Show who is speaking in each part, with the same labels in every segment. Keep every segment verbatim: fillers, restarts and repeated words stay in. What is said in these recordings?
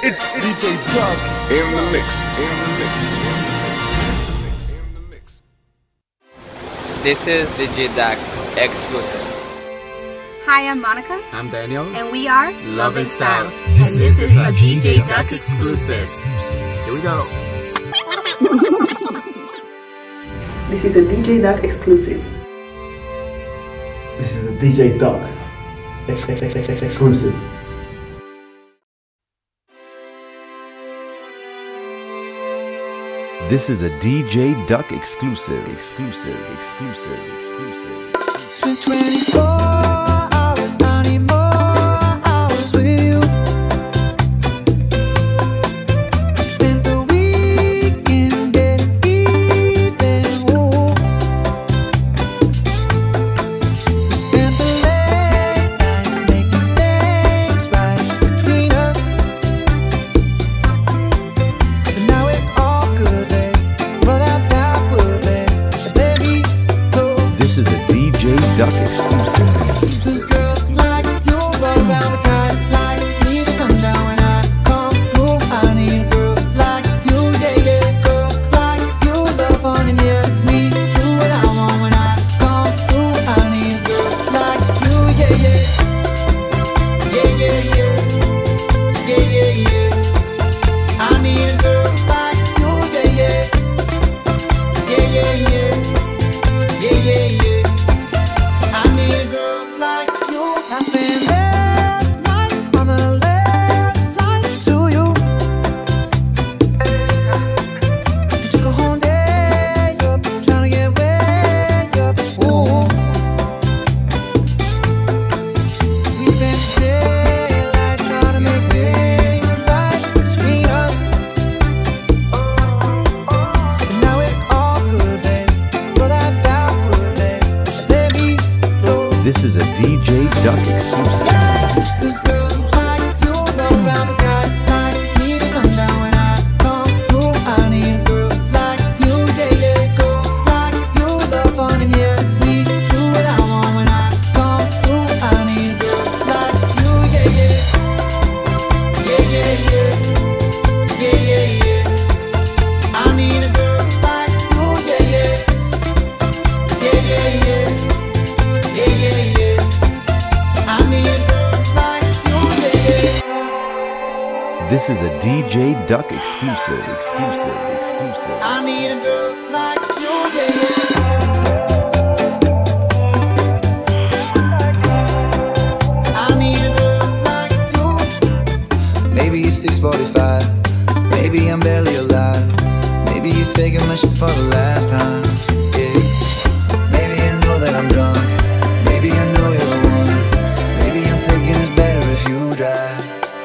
Speaker 1: It's D J Duck
Speaker 2: in the mix, in the mix, in the mix.
Speaker 3: This is D J Duck exclusive.
Speaker 4: Hi, I'm Monica.
Speaker 5: I'm Daniel.
Speaker 4: And we are
Speaker 5: Love and Style.
Speaker 4: This, and this is, is a D J Duck exclusive.
Speaker 5: Here we go.
Speaker 6: This is a D J Duck exclusive.
Speaker 7: This is a D J Duck ex ex ex ex exclusive.
Speaker 1: This is a D J Duck exclusive, exclusive, exclusive, exclusive.
Speaker 8: It's been twenty-four hours, I need more hours with you. Spent the weekend getting even, ooh. We spent the late nights making things right between us. But now it's all good, babe. Run out that wood, babe. Let me go.
Speaker 1: This is a D J Duck exclusive.
Speaker 8: These girls like you run around with guys like me to sundown. When I come through, I need a girl like you, yeah, yeah. Girls like you love fun and yeah, me do what I want. When I come through, I need a girl like you, yeah, yeah. Yeah, yeah, yeah. Yeah, yeah, yeah. I need a girl like you, yeah, yeah. Yeah, yeah, yeah. Yeah, yeah, yeah. I need a girl like you. I spent last night on the last flight to you. We took a whole day up, trying to get way up. Ooh. We spent the daylight trying to make things right between us. But now it's all good, babe. Roll that backward, babe. Let me go.
Speaker 1: This is a D J Duck exclusive.
Speaker 8: These girls like you run around with guys like me to sundown. When I come through, I need a girl like you, yeah, yeah. Girls like you love fun and yeah, me do what I want. When I come through, I need a girl like you, yeah, yeah. Yeah, yeah, yeah. Yeah, yeah, yeah. I need a girl like you, yeah, yeah. Yeah, yeah, yeah. Yeah, yeah, yeah. I need a girl like you, yeah, yeah.
Speaker 1: This is a D J Duck exclusive, exclusive, exclusive.
Speaker 8: I need a girl like you, yeah, yeah. I need a girl like you. Maybe it's six forty-five. Maybe I'm barely alive. Maybe you're taking my shit for the last time. Yeah. Maybe I know that I'm drunk. Maybe I know you're the one. Maybe I'm thinking it's better if you drive.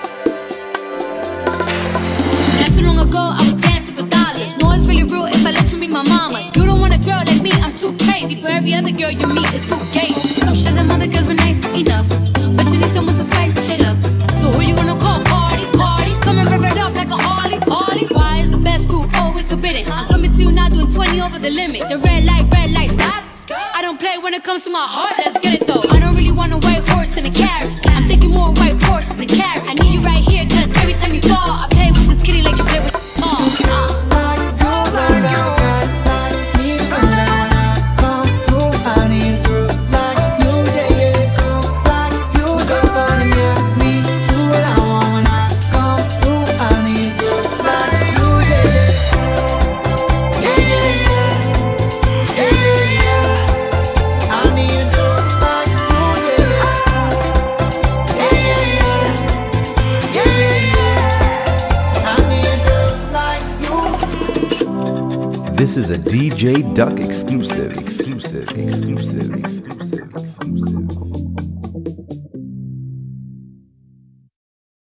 Speaker 9: Not too long ago, I was dancing for dollars. No, it's really real if I let you be my mama. You don't want a girl like me, I'm too crazy. For every other girl you meet, it's too gay. I'm sure them other girls were nice enough, but you need someone to spice it up. So who you gonna call? Cardi, Cardi. Come and rev it up like a Harley, Harley. Why is the best crew always forbidden? I'm coming to you now doing twenty over the limit. The red light, red light, stop. I don't play when it comes to my heart, let's get it though. I don't really want a white horse and a carrot. I'm thinking more white horses and carrot. I need you right here, cause every time you fall, I play with this kitty like you play with the ball.
Speaker 8: Like you, like you, guys like me to sundown. When I come through, I need a girl like you, yeah, yeah. Girls like you love fun and yeah, me do what I want. When I come through, I need a girl like you, yeah, yeah. Yeah, yeah, yeah. Yeah, yeah, yeah. I need a girl like you, yeah, yeah. Yeah, yeah, yeah. Yeah, yeah, yeah. I need a girl like you.
Speaker 1: This is a D J Duck exclusive, exclusive, exclusive, exclusive, exclusive.